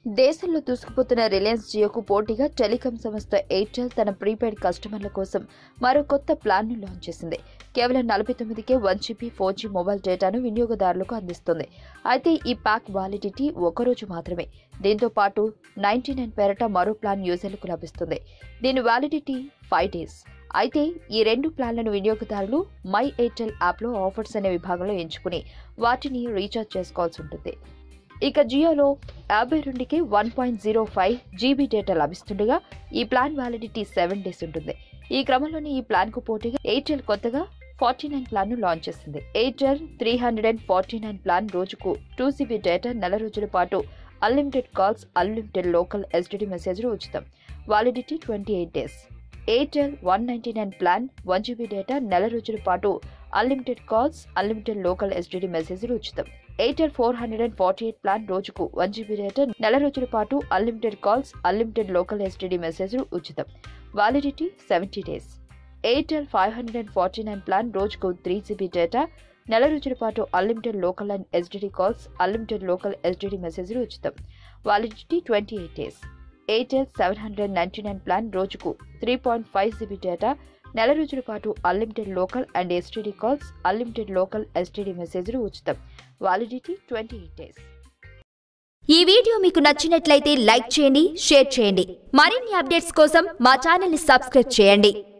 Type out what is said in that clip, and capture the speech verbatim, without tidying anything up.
దేశంలో దూసుకుపోతున్న రిలయన్స్ జియోకు పోటీగా టెలికాం సంస్థ ఎయిర్టెల్ తన ప్రీపెయిడ్ కస్టమర్ల కోసం మరో కొత్త ప్లాన్ను లాంచ్ చేసింది. కేవలం నలభై తొమ్మిదికే one GB four G mobile డేటాను వినియోగదారులకు అందిస్తుంది. అయితే ఈ ప్యాక్ వాలిడిటీ ఒకరోజు మాత్రమే. దీంతో పాటు నైన్టీ నైన్ పేరట మరో ప్లాన్ యూజర్లకు లభిస్తుంది. దీని వాలిడిటీ ఫైవ్ డేస్. అయితే ఈ రెండు ప్లాన్లను వినియోగదారులు మై ఎయిర్టెల్ యాప్లో ఆఫర్స్ అనే విభాగంలో ఎంచుకుని వాటిని రీఛార్జ్ చేసుకోవాల్సి ఉంటుంది. ఇక జియోలో యాభై రెండుకి one point zero five GB data లభిస్తుండగా ఈ ప్లాన్ వ్యాలిడిటీ సెవెన్ డేస్ ఉంటుంది. ఈ క్రమంలోనే ఈ ప్లాన్ కు పోటీగా ఎయిర్టెల్ కొత్తగా ఫార్టీ నైన్ ప్లాన్ ను లాంచ్ చేసింది. Airtel three hundred and forty nine plan రోజుకు టూ జీబీ డేటా, నెల రోజుల పాటు unlimited calls, unlimited local STD మెసేజ్లు ఉచితం. Validity twenty eight days. Airtel one ninety nine plan one GB data, నెల రోజుల పాటు unlimited calls, unlimited local STD మెసేజ్లు ఉచితం. Airtel four hundred and forty eight plan రోజుకు వన్ జీబీ డేటా, నెల రోజుల పాటు unlimited calls, unlimited local STD మెసేజ్లు ఉచితం. Validity seventy days. Airtel five hundred and forty nine plan రోజుకు త్రీ జీబీ డేటా, నెల రోజుల పాటు unlimited local and STD calls, unlimited local STD మెసేజ్లు ఉచితం. Validity twenty eight days. Airtel seven hundred ninety nine plan రోజుకు three point five GB data, నెల రోజుల పాటు unlimited local and STD calls, unlimited local STD మెసేజ్లు ఉచితం. Validity twenty eight days. ఈ video మీకు నచ్చినట్లయితే లైక్ చేయండి, షేర్ చేయండి. మరిన్ని అప్డేట్స్ కోసం మా ఛానల్ ని సబ్స్క్రైబ్ చేయండి.